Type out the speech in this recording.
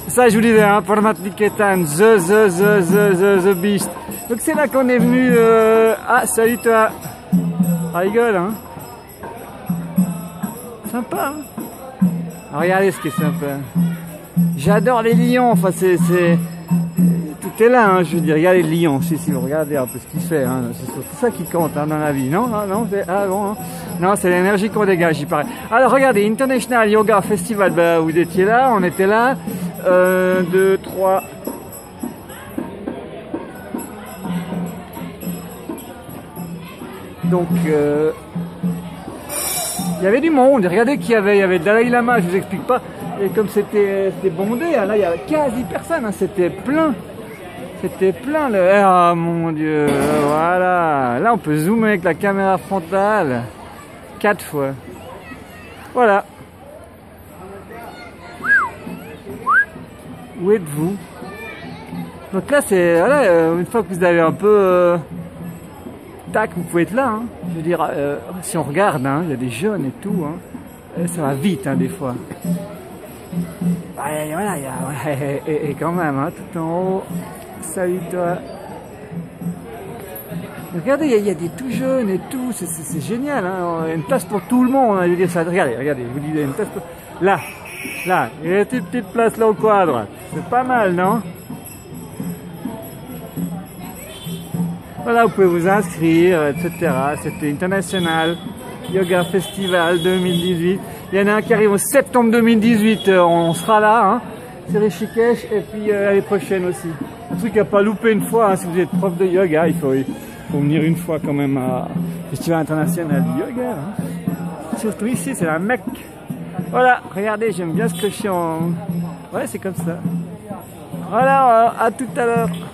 Ça, je vous disais, hein, Pormatniketan, the beast. Donc c'est là qu'on est venu. Ah, salut toi. Ah, rigole, hein. Sympa, hein. Ah, regardez ce qui est sympa. J'adore les lions. Enfin, tout est là, hein, je veux dire. Regardez les lions. Si vous regardez un peu ce qu'il fait, hein. C'est surtout ça qui compte, hein, dans la vie. Non, c'est bon. Hein. Non, c'est l'énergie qu'on dégage, il paraît. Alors, regardez, International Yoga Festival. Bah, vous étiez là, on était là. 2, 3. Donc, il y avait du monde. Regardez qu'il y avait. Il y avait Dalai Lama, je vous explique pas. Et comme c'était bondé, hein, là, il y avait quasi personne. Hein, c'était plein. C'était plein. Ah, mon Dieu. Voilà. Là, on peut zoomer avec la caméra frontale. 4 fois. Voilà. Où êtes-vous? Donc là, c'est voilà, une fois que vous avez un peu tac, vous pouvez être là. Hein. Je veux dire, si on regarde, hein, il y a des jeunes et tout. Hein. Ça va vite, hein, des fois. Voilà, et quand même, hein, tout en haut. Salut toi. Regardez, il y a des tout jeunes et tout. C'est génial. Hein. Il y a une place pour tout le monde. Hein. Je veux dire, ça, regardez, je vous dis, il y a une place pour... Là, il y a une petite place là au coin à droite. C'est pas mal, non? Voilà, vous pouvez vous inscrire, etc. C'était International Yoga Festival 2018. Il y en a un qui arrive en septembre 2018. On sera là, hein. C'est Rishikesh. Et puis l'année prochaine aussi. Un truc à pas louper une fois, hein. Si vous êtes prof de yoga, il faut venir une fois quand même à Festival International du Yoga. Hein. Surtout ici, c'est la Mecque. Voilà, regardez, j'aime bien ce que je suis en... Ouais, c'est comme ça. Voilà, à tout à l'heure.